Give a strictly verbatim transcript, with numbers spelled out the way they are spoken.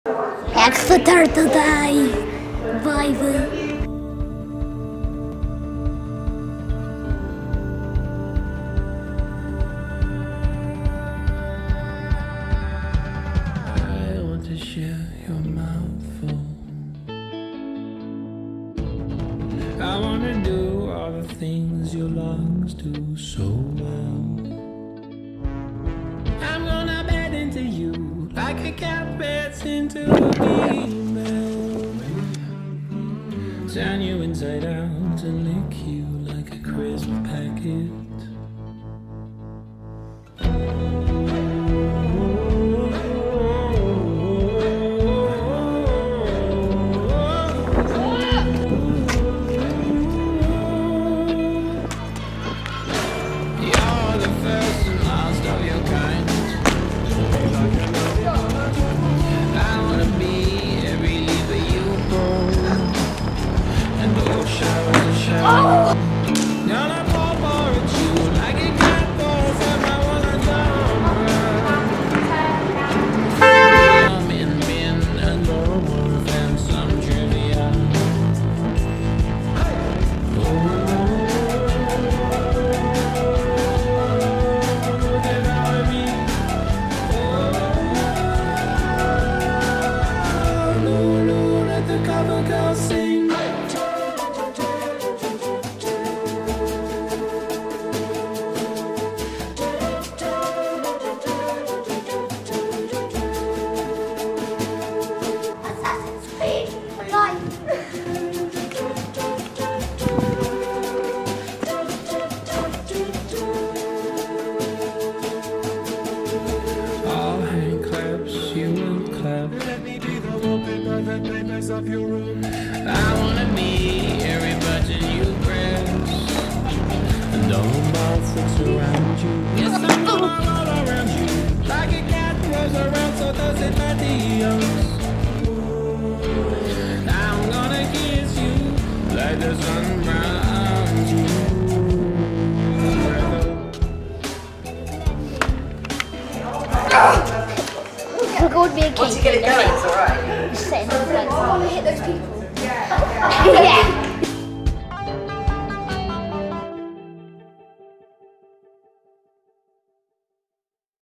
Exeter today, baby. Share your mouthful. I wanna do all the things your lungs do so well. I'm gonna bed into you like a cat beds into a female. Turn you inside out and lick you like a crisp packet. Of your room. I wanna be every button you press, and all the mouths that surround you. Yes, I'm all around you, like a cat rolls around, so does it my Dios. I'm gonna kiss you like the sun browns you. We're going to be a cake. Once you get it going, it's alright.